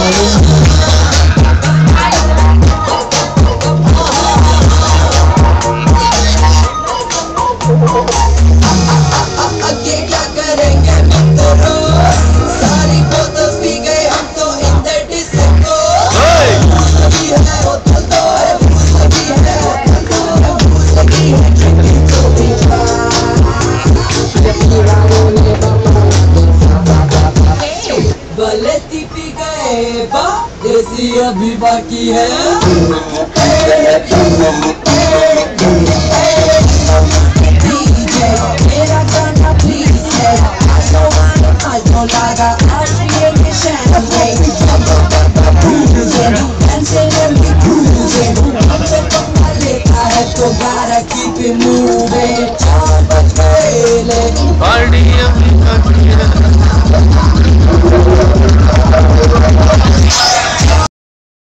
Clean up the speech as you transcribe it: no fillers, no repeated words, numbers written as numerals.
आगे क्या करेंगे मित्रों, सारी बोतल पी गए हम तो इन द डिस्को। भूख लगी है बोतल तो है, भूख लगी है बोतल तो है, भूख लगी है drinking to be fine। बलेती पी गए बा, देसी अभी बाकी है। मेरा गाना प्लीज है, आज तो लगा आज ये champagne, cruising, dancing and we cruising, हमसे पंगा लेता है तो gotta keep it moving। 4 बज गए ले पार्टी